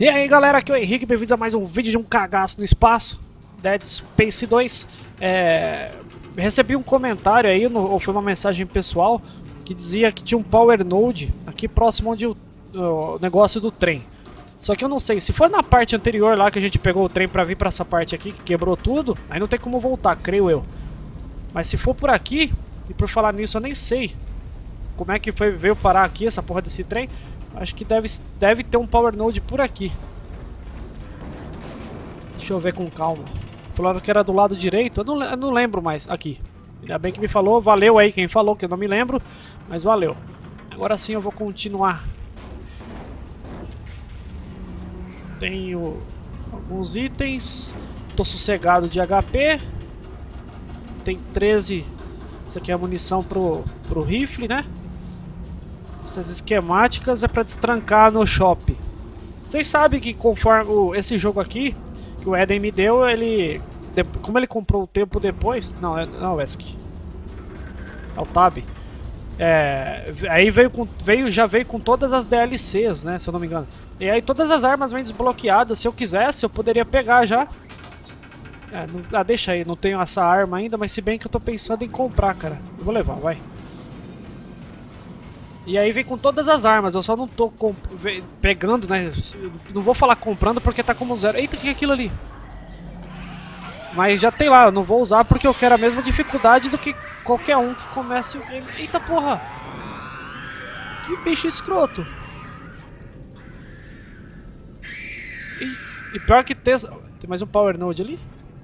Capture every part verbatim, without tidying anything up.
E aí galera, aqui é o Henrique, bem-vindos a mais um vídeo de um cagaço no espaço, Dead Space dois. É... Recebi um comentário aí, no... ou foi uma mensagem pessoal, que dizia que tinha um Power Node aqui próximo onde o, o negócio do trem. Só que eu não sei, se foi na parte anterior lá que a gente pegou o trem pra vir pra essa parte aqui, que quebrou tudo, aí não tem como voltar, creio eu. Mas se for por aqui, e por falar nisso eu nem sei como é que foi, veio parar aqui essa porra desse trem. Acho que deve, deve ter um Power Node por aqui. Deixa eu ver com calma. Falaram que era do lado direito, eu não, eu não lembro mais. Aqui. Ainda bem que me falou, valeu aí quem falou, que eu não me lembro, mas valeu. Agora sim eu vou continuar. Tenho alguns itens. Tô sossegado de H P. Tem treze. Isso aqui é a munição pro, pro rifle, né? Essas esquemáticas é pra destrancar no shopping. Vocês sabem que conforme o, esse jogo aqui, que o Eden me deu, ele... De, como ele comprou o tempo depois... Não, é, não, é esse é o Tab. É, aí veio, com, veio, já veio com todas as D L Cs, né, se eu não me engano. E aí todas as armas vêm desbloqueadas. Se eu quisesse, eu poderia pegar já. É, não, ah, deixa aí, não tenho essa arma ainda, mas se bem que eu tô pensando em comprar, cara. Eu vou levar, vai. E aí vem com todas as armas, eu só não tô pegando, né? Não vou falar comprando porque tá como zero. Eita, o que é aquilo ali? Mas já tem lá, eu não vou usar porque eu quero a mesma dificuldade do que qualquer um que comece o game. Eita porra! Que bicho escroto! E, e pior que tem... Tem mais um Power Node ali?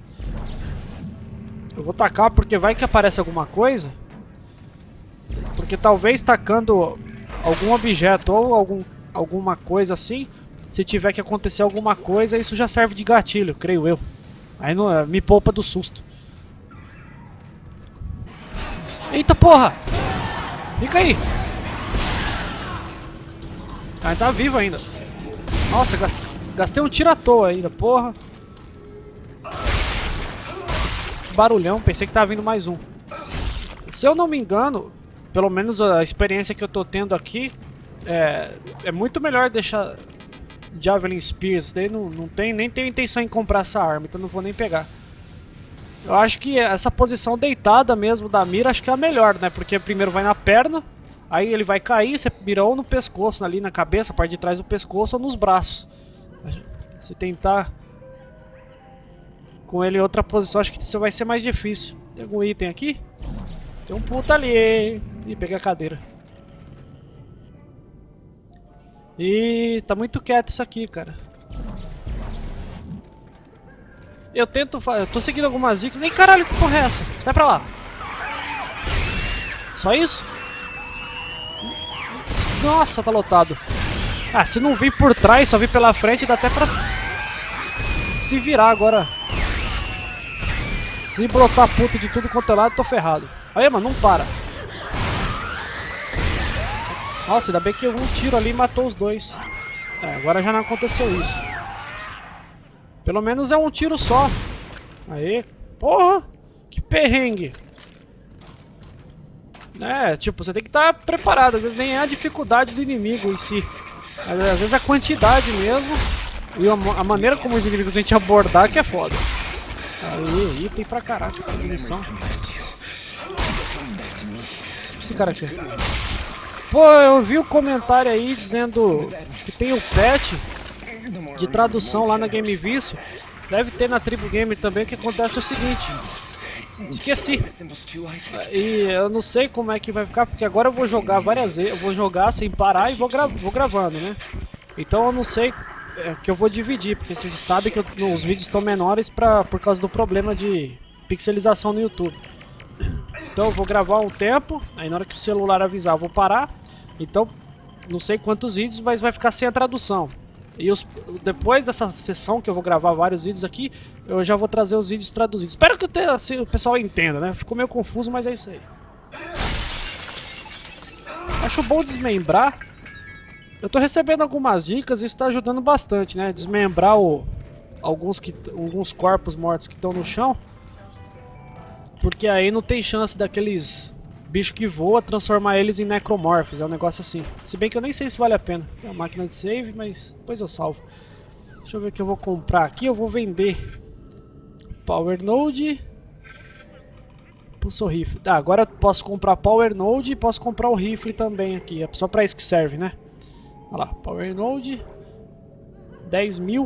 Eu vou tacar porque vai que aparece alguma coisa. Porque talvez tacando algum objeto ou algum, alguma coisa assim, se tiver que acontecer alguma coisa, isso já serve de gatilho, creio eu. Aí não, me poupa do susto. Eita porra! Fica aí! Ah, tá vivo ainda. Nossa, gastei, gastei um tiro à toa ainda, porra. Que barulhão, pensei que tava vindo mais um. Se eu não me engano... Pelo menos a experiência que eu tô tendo aqui é, é muito melhor deixar Javelin Spears. Daí não, não tem, nem tenho intenção em comprar essa arma, então não vou nem pegar. Eu acho que essa posição deitada mesmo da mira acho que é a melhor, né? Porque primeiro vai na perna, aí ele vai cair, você mira ou no pescoço, ali na cabeça, a parte de trás do pescoço, ou nos braços. Se tentar com ele em outra posição, acho que isso vai ser mais difícil. Tem algum item aqui? Tem um puta ali. Ih, peguei a cadeira. Ih, tá muito quieto isso aqui, cara. Eu tento fazer... Eu tô seguindo algumas dicas. Ei, caralho, que porra é essa? Sai pra lá. Só isso? Nossa, tá lotado. Ah, se não vir por trás, só vir pela frente, dá até pra... se virar agora. Se brotar puta de tudo quanto é lado, tô ferrado. Aí, mano, não para. Nossa, ainda bem que um tiro ali matou os dois. É, agora já não aconteceu isso. Pelo menos é um tiro só. Aí, porra, que perrengue. É, tipo, você tem que estar preparado. Às vezes nem é a dificuldade do inimigo em si. Às vezes a quantidade mesmo. E a maneira como os inimigos vêm te abordar que é foda. Aí, item pra caraca, pra munição. Esse cara aqui. Pô, eu vi o um comentário aí dizendo que tem o patch de tradução lá na Game Vício. Deve ter na Tribo Gamer também. O que acontece é o seguinte. Esqueci. E eu não sei como é que vai ficar, porque agora eu vou jogar várias vezes. Eu vou jogar sem parar e vou, gra vou gravando, né? Então eu não sei é, que eu vou dividir, porque vocês sabem que eu, os vídeos estão menores pra, por causa do problema de pixelização no YouTube. Então eu vou gravar um tempo, aí na hora que o celular avisar eu vou parar. Então, não sei quantos vídeos, mas vai ficar sem a tradução. E os, depois dessa sessão que eu vou gravar vários vídeos aqui, eu já vou trazer os vídeos traduzidos. Espero que eu assim, o pessoal entenda, né? Ficou meio confuso, mas é isso aí. Acho bom desmembrar. Eu tô recebendo algumas dicas e isso tá ajudando bastante, né? Desmembrar o, alguns, que, alguns corpos mortos que estão no chão. Porque aí não tem chance daqueles bichos que voam transformar eles em necromorphs. É um negócio assim. Se bem que eu nem sei se vale a pena. Tem uma máquina de save, mas depois eu salvo. Deixa eu ver o que eu vou comprar aqui. Eu vou vender Power Node, Pulso Rifle. Ah, agora eu posso comprar Power Node e posso comprar o rifle também aqui. É só pra isso que serve, né? Olha lá, Power Node, dez mil.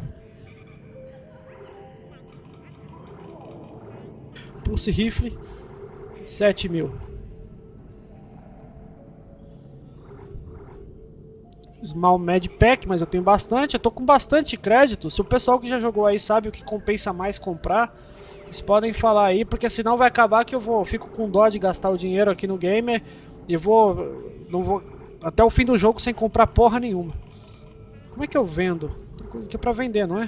Pulse Rifle, sete mil. Small Med Pack, mas eu tenho bastante. Eu tô com bastante crédito. Se o pessoal que já jogou aí sabe o que compensa mais comprar, vocês podem falar aí, porque senão vai acabar que eu vou fico com dó de gastar o dinheiro aqui no gamer e vou não vou até o fim do jogo sem comprar porra nenhuma. Como é que eu vendo? Tem coisa aqui pra vender, não é?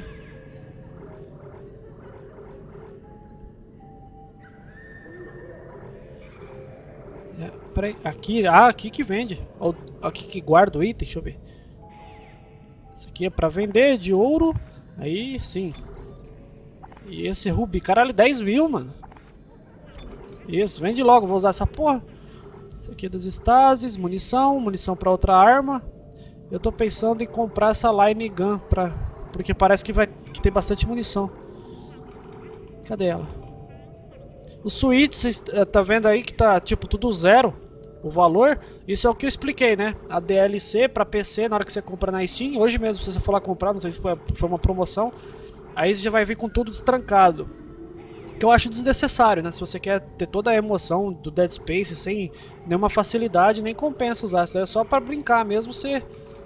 É, peraí, aqui, ah, aqui que vende. Aqui que guarda o item, deixa eu ver. Isso aqui é pra vender de ouro. Aí sim. E esse rubi, caralho, dez mil, mano. Isso, vende logo, vou usar essa porra. Isso aqui é das estases, munição, munição pra outra arma. Eu tô pensando em comprar essa Line Gun pra... porque parece que vai que tem bastante munição. Cadê ela? O Switch, tá vendo aí que tá tipo tudo zero o valor? Isso é o que eu expliquei, né? A D L C pra P C, na hora que você compra na Steam, hoje mesmo se você for lá comprar, não sei se foi uma promoção, aí você já vai vir com tudo destrancado. Que eu acho desnecessário, né? Se você quer ter toda a emoção do Dead Space sem nenhuma facilidade, nem compensa usar. Isso é só pra brincar mesmo. Você...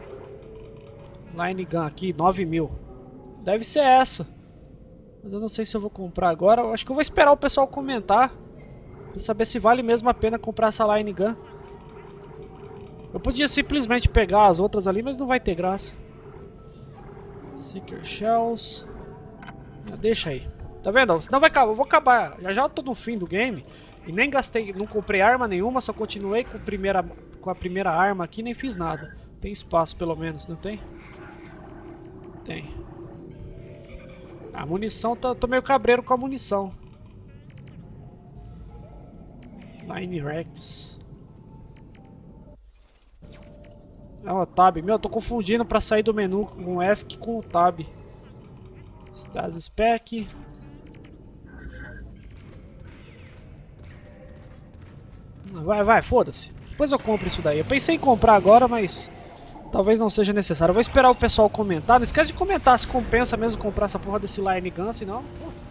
Line Gun aqui, nove mil. Deve ser essa. Mas eu não sei se eu vou comprar agora. Eu acho que eu vou esperar o pessoal comentar pra saber se vale mesmo a pena comprar essa Line Gun. Eu podia simplesmente pegar as outras ali, mas não vai ter graça. Seeker Shells. Ah, deixa aí. Tá vendo? Senão vai acabar. Eu vou acabar. Já já eu tô no fim do game. E nem gastei. Não comprei arma nenhuma. Só continuei com a primeira, com a primeira arma aqui. Nem fiz nada. Tem espaço pelo menos, não tem? Tem. A munição, tá, tô meio cabreiro com a munição. Line Rex. É o Tab. Meu, eu tô confundindo pra sair do menu com o ESC com o Tab. Stasis Pack. Vai, vai, foda-se. Depois eu compro isso daí. Eu pensei em comprar agora, mas talvez não seja necessário. Eu vou esperar o pessoal comentar. Não esquece de comentar se compensa mesmo comprar essa porra desse Line Gun, senão...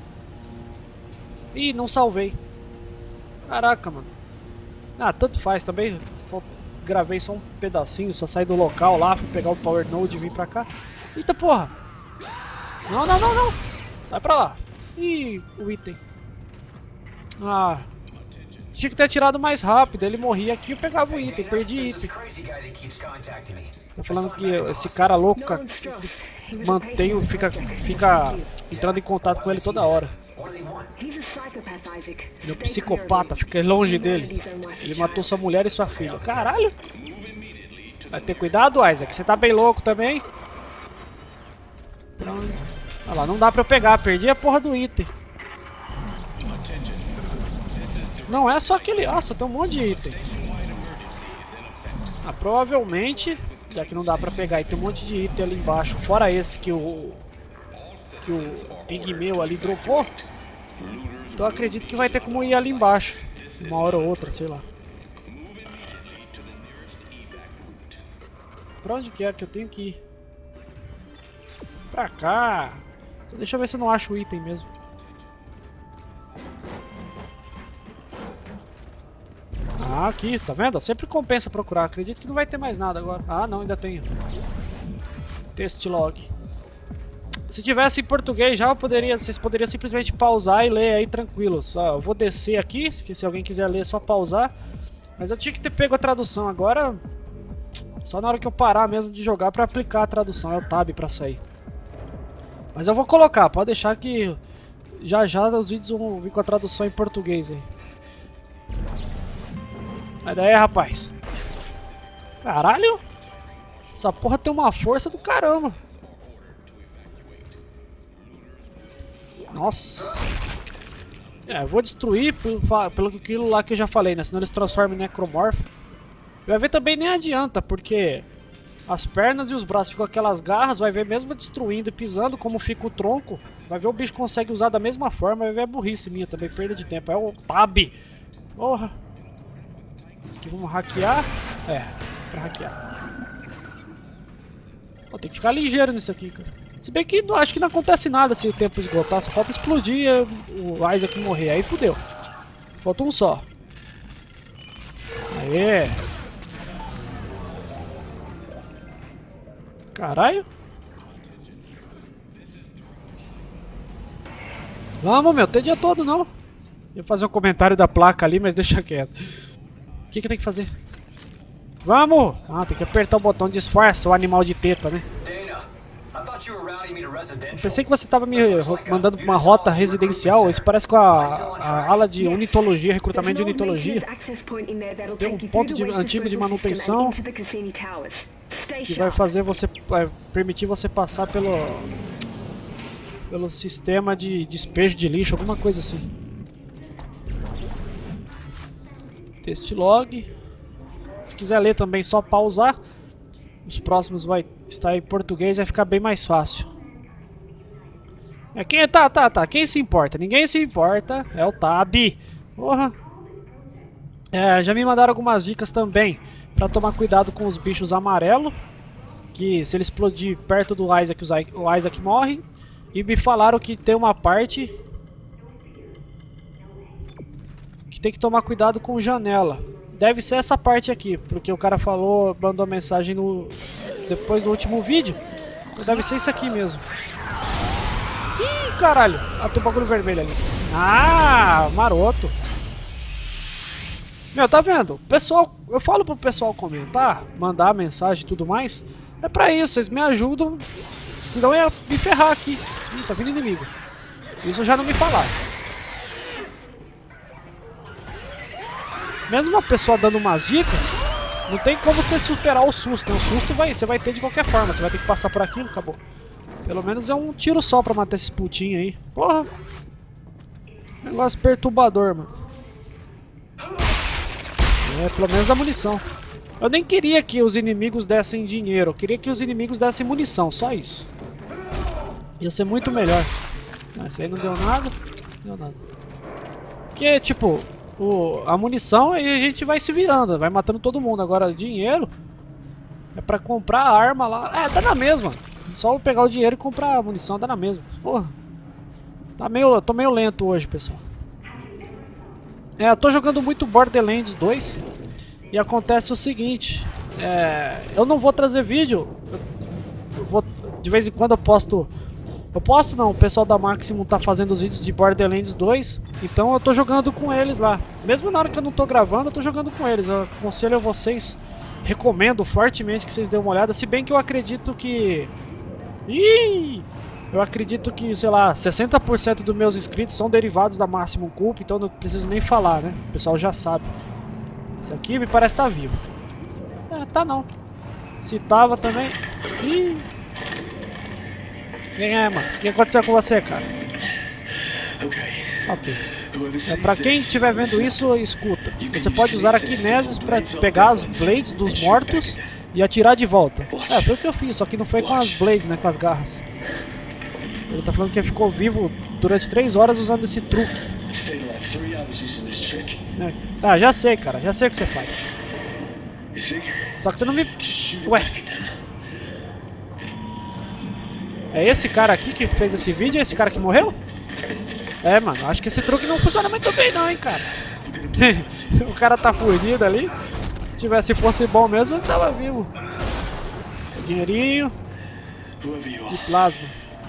Ih, não salvei. Caraca, mano. Ah, tanto faz também. Gravei só um pedacinho, só saí do local lá, fui pegar o Power Node e vim pra cá. Eita porra! Não, não, não, não! Sai pra lá. Ih, o item. Ah... Tinha que ter tirado mais rápido, ele morria aqui e eu pegava o item, perdi item. Tá falando que esse cara louco mantém, fica, fica entrando em contato com ele toda hora. Ele é um psicopata, fica longe dele. Ele matou sua mulher e sua filha. Caralho! Vai ter cuidado, Isaac, você tá bem louco também. Olha lá, não dá pra eu pegar, perdi a porra do item. Não é só aquele... Nossa, tem um monte de item. Ah, provavelmente, já que não dá pra pegar, e tem um monte de item ali embaixo, fora esse que o... que o pigmeu ali dropou. Então eu acredito que vai ter como ir ali embaixo. Uma hora ou outra, sei lá. Pra onde que é que eu tenho que ir? Pra cá. Deixa eu ver se eu não acho o item mesmo. Ah, aqui, tá vendo? Sempre compensa procurar. Acredito que não vai ter mais nada agora. Ah, não, ainda tem. Test log. Se tivesse em português já, eu poderia, vocês poderiam simplesmente pausar e ler aí tranquilo. Só, eu vou descer aqui, se, se alguém quiser ler é só pausar. Mas eu tinha que ter pego a tradução agora. Só na hora que eu parar mesmo de jogar pra aplicar a tradução. É o Tab pra sair. Mas eu vou colocar, pode deixar que já já os vídeos vão vir com a tradução em português aí. Sai daí, rapaz. Caralho. Essa porra tem uma força do caramba. Nossa. É, eu vou destruir pelo, pelo aquilo lá que eu já falei, né? Senão eles transformam em necromorfo. Vai ver também nem adianta, porque as pernas e os braços ficam aquelas garras, vai ver mesmo destruindo e pisando como fica o tronco. Vai ver o bicho consegue usar da mesma forma, vai ver a burrice minha também, perda de tempo. É o Tab. Porra. Aqui vamos hackear. É, pra hackear. Pô, tem que ficar ligeiro nisso aqui, cara. Se bem que não, acho que não acontece nada se o tempo esgotar, só falta explodir e o Isaac morrer, aí fudeu. Falta um só. Aê! Caralho! Vamos, meu, tem dia todo não. Ia fazer um comentário da placa ali, mas deixa quieto. O que que tem que fazer? Vamos! Ah, tem que apertar o botão de disfarça, o animal de teta, né? Eu pensei que você estava me mandando para uma rota residencial. Isso parece com a, a ala de unitologia, recrutamento de unitologia. Tem um ponto de, antigo de manutenção que vai fazer você, vai permitir você passar pelo pelo sistema de despejo de lixo, alguma coisa assim. Test log. Se quiser ler também, só pausar. Os próximos vai estar em português, vai ficar bem mais fácil. É quem tá, tá, tá. Quem se importa? Ninguém se importa. É o Tab. Porra. É, já me mandaram algumas dicas também pra tomar cuidado com os bichos amarelos. Que se ele explodir perto do Isaac, o Isaac morre. E me falaram que tem uma parte que tem que tomar cuidado com janela. Deve ser essa parte aqui, porque o cara falou, mandou mensagem no depois do último vídeo. Então deve ser isso aqui mesmo. Ih, caralho! Ah, tem um bagulho vermelho ali. Ah, maroto. Meu, tá vendo? Pessoal, eu falo pro pessoal comentar, mandar mensagem e tudo mais. É pra isso, vocês me ajudam. Senão eu ia me ferrar aqui. Ih, tá vindo inimigo. Isso já não me falaram. Mesmo uma pessoa dando umas dicas, não tem como você superar o susto, né? O susto vai, você vai ter de qualquer forma, você vai ter que passar por aquilo, acabou. Pelo menos é um tiro só pra matar esses putinhos aí. Porra! Negócio perturbador, mano. É, pelo menos da munição. Eu nem queria que os inimigos dessem dinheiro, eu queria que os inimigos dessem munição, só isso. Ia ser muito melhor. Não, isso aí não deu nada. Não deu nada. Porque, tipo... O, a munição aí a gente vai se virando, vai matando todo mundo. Agora dinheiro é pra comprar a arma lá. É, dá na mesma. Só eu pegar o dinheiro e comprar a munição, dá na mesma. Porra. Tá meio, eu tô meio lento hoje, pessoal. É, eu tô jogando muito Borderlands dois. E acontece o seguinte. É, eu não vou trazer vídeo. Eu vou, de vez em quando eu posto... Eu posto não, o pessoal da Maximum tá fazendo os vídeos de Borderlands dois. Então eu tô jogando com eles lá. Mesmo na hora que eu não tô gravando, eu tô jogando com eles. Eu aconselho a vocês, recomendo fortemente que vocês dêem uma olhada. Se bem que eu acredito que... Ih! Eu acredito que, sei lá, sessenta por cento dos meus inscritos são derivados da Maximum Culpa. Então não preciso nem falar, né? O pessoal já sabe. Esse aqui me parece estar vivo. É, tá não. Se tava também... Ih! Quem é, mano? O que aconteceu com você, cara? Ok. É, pra quem estiver vendo isso, escuta. Você pode usar a Kinesis pra pegar as Blades dos mortos e atirar de volta. É, foi o que eu fiz, só que não foi com as Blades, né? Com as garras. Ele tá falando que ficou vivo durante três horas usando esse truque. É, tá, já sei, cara. Já sei o que você faz. Só que você não me... Ué... É esse cara aqui que fez esse vídeo? É esse cara que morreu? É, mano, acho que esse truque não funciona muito bem não, hein, cara. O cara tá fugido ali. Se tivesse fosse bom mesmo, ele tava vivo. Dinheirinho. E plasma.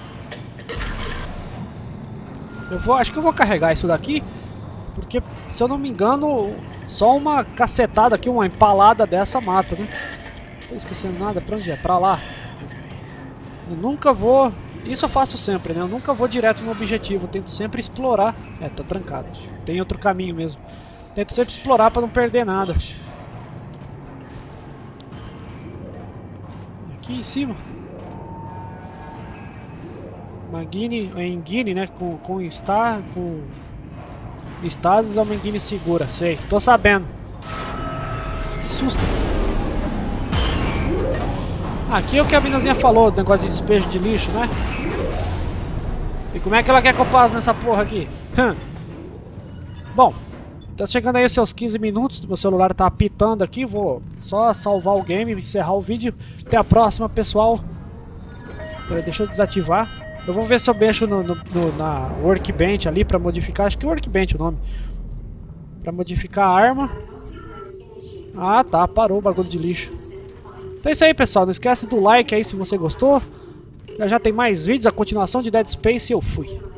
Eu vou, acho que eu vou carregar isso daqui. Porque, se eu não me engano, só uma cacetada aqui, uma empalada dessa mata, né? Não tô esquecendo nada, pra onde é? Pra lá. Eu nunca vou... Isso eu faço sempre, né? Eu nunca vou direto no objetivo. Eu tento sempre explorar... É, tá trancado. Tem outro caminho mesmo. Tento sempre explorar pra não perder nada. Aqui em cima. Uma Guine... É em Guine, né? Com, com Star... Com... Stasis é uma Guine segura. Sei. Tô sabendo. Que susto. Aqui é o que a minazinha falou, do negócio de despejo de lixo, né? E como é que ela quer que eu passe nessa porra aqui? Hum. Bom, tá chegando aí os seus quinze minutos, meu celular tá apitando aqui, vou só salvar o game, encerrar o vídeo. Até a próxima, pessoal. Deixa eu desativar. Eu vou ver se eu mexo no, no, no, na Workbench ali pra modificar, acho que é Workbench o nome. Pra modificar a arma. Ah tá, parou o bagulho de lixo. Então é isso aí, pessoal, não esquece do like aí se você gostou. Já já tem mais vídeos, a continuação de Dead Space e eu fui.